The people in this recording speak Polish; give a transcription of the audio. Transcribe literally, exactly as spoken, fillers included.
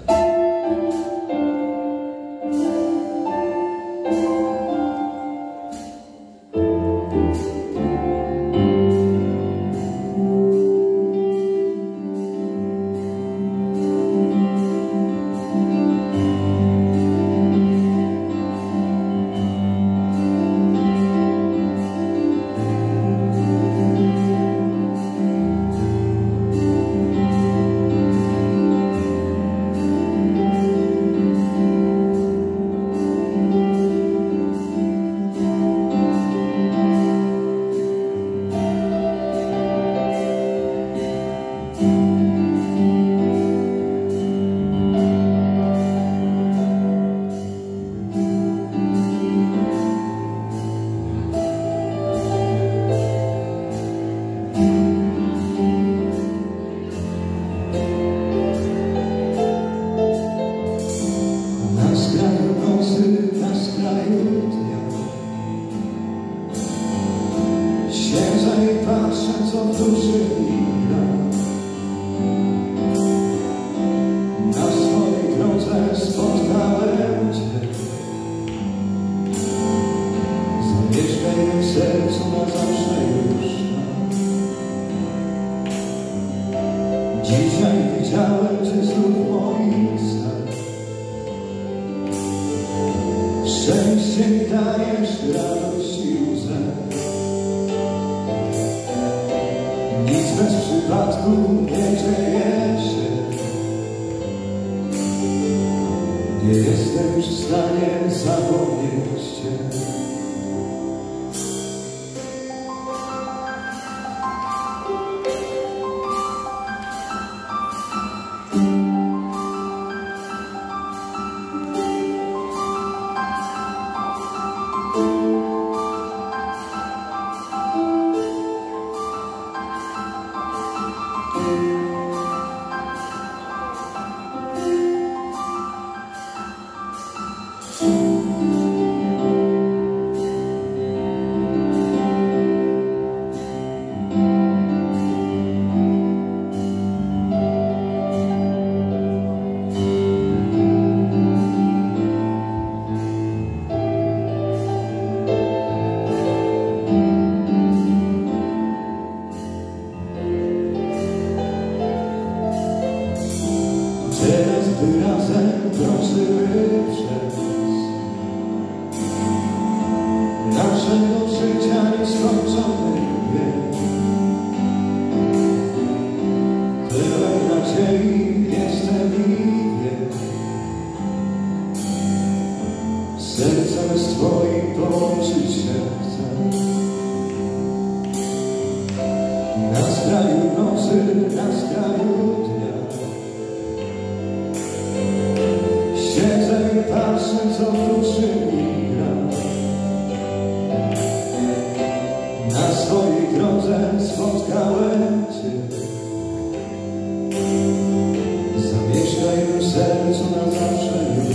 Patrzę, co w duszy mi gra. Na swojej drodze spotkałem Cię. Zamieszkaj w sercu na zawsze już tam. Dzisiaj widziałem Cię znów w moich snach. Szczęście mi dajesz, radość i łzę. Nic bez przypadku nie dzieje się. Nie jestem już w stanie zapomnieć Cię. Teraz by razem kroczymy przez naszego życia nieskończony bieg. Tyle nadziei jestem i wiem. Sercem z Twoim połączyć się chcę. Na skraju nocy, na skraju dnia siedzę i patrzę, co w duszy mi gra. Na swojej drodze spotkałem Cię. Zamieszkaj w sercu na zawsze.